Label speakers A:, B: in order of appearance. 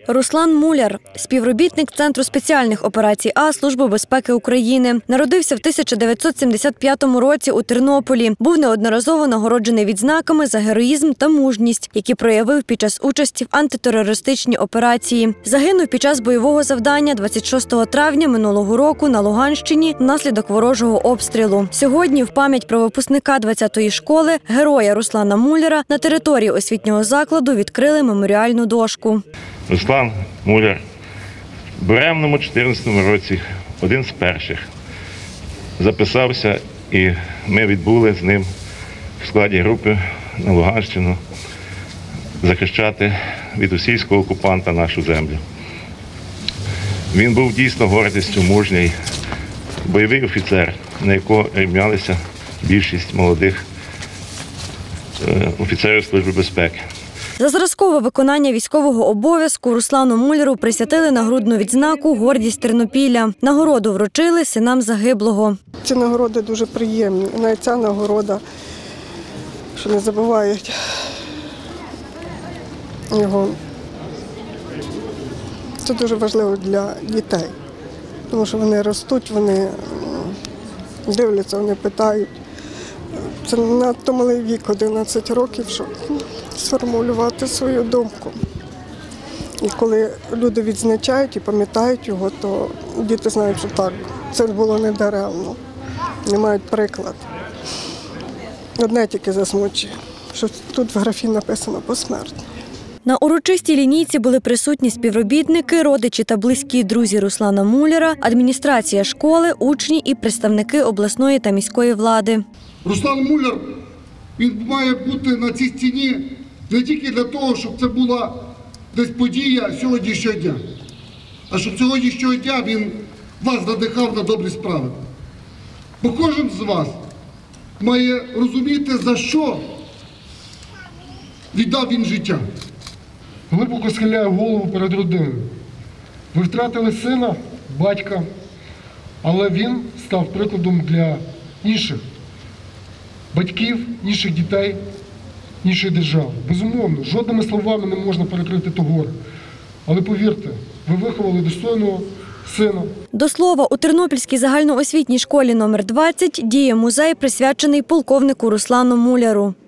A: Руслан Муляр – співробітник Центру спеціальних операцій А Служби безпеки України. Народився в 1975 році у Тернополі. Був неодноразово нагороджений відзнаками за героїзм та мужність, які проявив під час участі в антитерористичній операції. Загинув під час бойового завдання 26 травня минулого року на Луганщині внаслідок ворожого обстрілу. Сьогодні в пам'ять про випускника 20-ї школи, героя Руслана Муляра, на території освітнього закладу відкрили меморіальну дошку.
B: Руслан Муляр в буремному 2014 році один з перших записався, і ми відбули з ним в складі групи на Луганщину захищати від російського окупанта нашу землю. Він був дійсно гордістю, мужній, бойовий офіцер, на якого рівнялися більшість молодих офіцерів Служби безпеки.
A: За зразкове виконання військового обов'язку Руслану Муляру присвятили нагрудну відзнаку «Гордість Тернопілля». Нагороду вручили синам загиблого.
C: Ці нагороди дуже приємні. І навіть ця нагорода, що не забувають його. Це дуже важливо для дітей, тому що вони ростуть, вони дивляться, вони питають. Це надто малий вік, 11 років, щоб сформулювати свою думку. І коли люди відзначають і пам'ятають його, то діти знають, що так, це було недаремно. Не мають приклад. Одне тільки засмучує, що тут в графі написано «посмертно».
A: На урочистій лінійці були присутні співробітники, родичі та близькі друзі Руслана Муляра, адміністрація школи, учні і представники обласної та міської влади.
D: Руслан Муляр, він має бути на цій стіні не тільки для того, щоб це була десь подія сьогоднішнього дня, а щоб сьогоднішнього дня він вас надихав на добрі справи. Бо кожен з вас має розуміти, за що віддав він життя.
E: Глибоко схиляю голову перед родиною. Ви втратили сина, батька, але він став прикладом для інших батьків, інших дітей, іншої держави. Безумовно, жодними словами не можна перекрити то горе. Але повірте, ви виховали достойного сина.
A: До слова, у Тернопільській загальноосвітній школі номер 20 діє музей, присвячений полковнику Руслану Муляру.